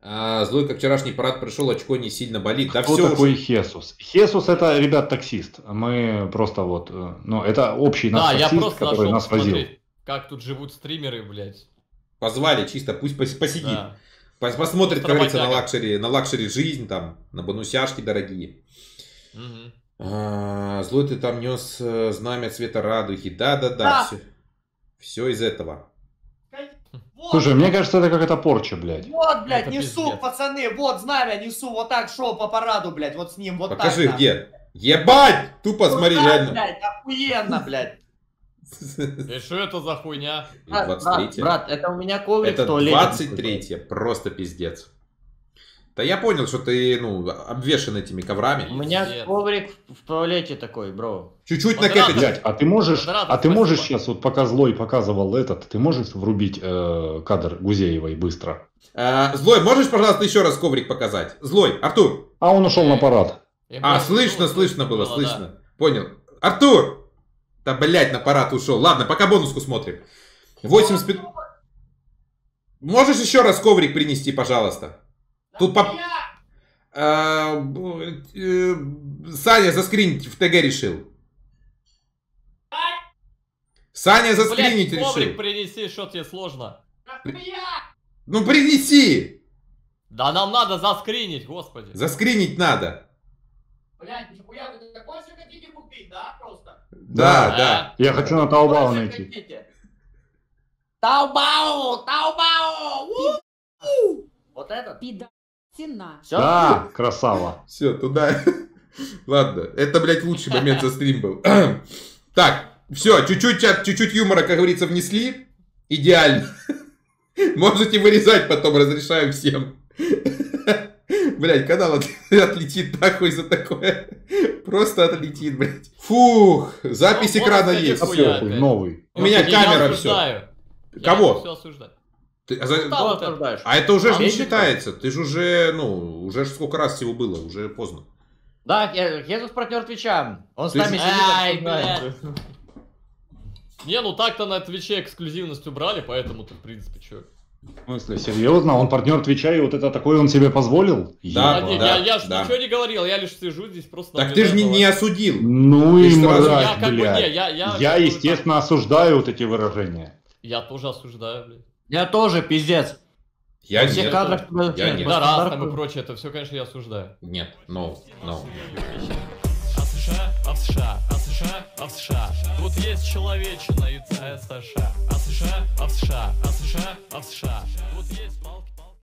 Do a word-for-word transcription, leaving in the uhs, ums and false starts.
А, злой, как вчерашний парад пришел, очко не сильно болит. Да Кто все такой уже... Хесус? Хесус это, ребят, таксист. Мы просто вот, ну, это общий наш Да, я таксист, просто который зашел нас возил. посмотреть, как тут живут стримеры, блядь. Позвали чисто, пусть пос- посидит. Да. Пос- Посмотрит, как говорится, на Работяга. лакшери, на лакшери жизнь, там, на бонусяшки дорогие. Мгм. А, злой, ты там нес э, знамя цвета радуги. Да-да-да, Да. все. Все из этого. Вот, Слушай, мне кажется, это какая-то порча, блядь. вот, блядь, Это несу, пиздец. пацаны, вот знамя несу, вот так шел по параду, блядь, вот с ним, вот Покажи, так. где. Ебать! Тупо Вот смотри, так, реально. блядь, охуенно, блядь. И что это за хуйня? Брат, двадцать брат, третье. брат, это у меня коврик Это в туалете. двадцать третье. Просто пиздец. Да я понял, что ты, ну, обвешан этими коврами. У меня Пиздец. коврик в туалете такой, бро. Чуть-чуть Модератор. накэпить. Блядь, а ты можешь, Модератор, а ты можешь спасибо. сейчас, вот пока Злой показывал этот, ты можешь врубить э, кадр Гузеевой быстро? А, Злой, можешь, пожалуйста, еще раз коврик показать? Злой, Артур. А он ушел на парад. Я А, просто слышно, слушал, слышно было, да. слышно. Понял. Артур! Да, блядь, на парад ушел. Ладно, пока бонуску смотрим. восемьдесят пять... Можешь еще раз коврик принести, пожалуйста? Тут по... А, б- э, Саня заскринить в ТГ решил. Саня заскринить Блядь, коврик решил. принеси, что тебе сложно. Ну принеси! Да нам надо заскринить, господи. Заскринить надо. Блядь, нихуя вы такой же хотите купить, да, просто? Да, Да. да. Я хочу на Таобао Больше найти. хотите? Таобао, Таобао! У-у! Вот этот? Пидасина. Все? Да, красава. Все, туда. Ладно, это, блядь, лучший момент за стрим был. Так, все, чуть-чуть, чат, чуть-чуть юмора, как говорится, внесли. Идеально. Можете вырезать потом, разрешаю всем. Блядь, канал от- отлетит нахуй за такое. Просто отлетит, блядь. Фух, запись Ну, вот, экрана кстати, есть. хуй. Все, Хуя хуй, опять. новый. У меня Я камера осуждаю. Я Кого? все осуждаю. Ты- а за- Да, Что вот это. осуждаешь? А это уже ж не А, считается. Ты же уже, ну, уже ж сколько раз всего было, уже поздно. Да, я- Хезус партнер Твича. Он с Ты нами ж- сидит. Ай, обсуждает. Не, ну так-то на Твиче эксклюзивность убрали, поэтому-то, в принципе, чё. В смысле, серьезно? Он партнер Твича, и вот это такое он себе позволил? Да, А, Ебать. не, да, я, я ж да. ничего не говорил, я лишь сижу здесь просто... Так ты же не, наблюдаю не за вами. осудил. Ну Ты и ж сразу- мразь, Я как бы не, блядь. я, я... Я, как бы естественно, осуждаю вот эти выражения. так- Я тоже осуждаю, блядь. Я тоже, пиздец. Я Все нет. кадры, Я нет. Да, раз там и прочее, это все, конечно, я осуждаю. Нет, no, no. А в США, а в США, а в США, а в США. Вот есть человечина и ц- США. А в США, а в США, а в США, а в США. Вот есть волки.